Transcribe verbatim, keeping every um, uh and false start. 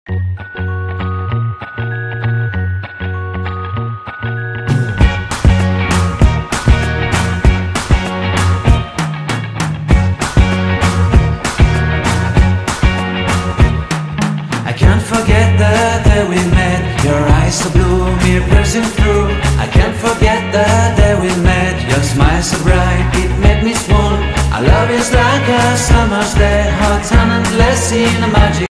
Forget the day we met, your eyes so blue, me piercing through. I can't forget the day we met, your smile so bright, it made me swoon. Our love is like a summer's day, hot and endless in a magic